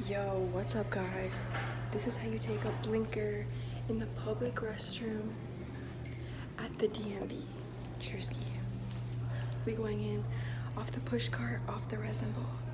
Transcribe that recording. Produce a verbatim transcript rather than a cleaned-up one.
Yo, what's up guys? This is how you take a blinker in the public restroom at the D M V. Cheers. We going in off the push cart, off the resin ball.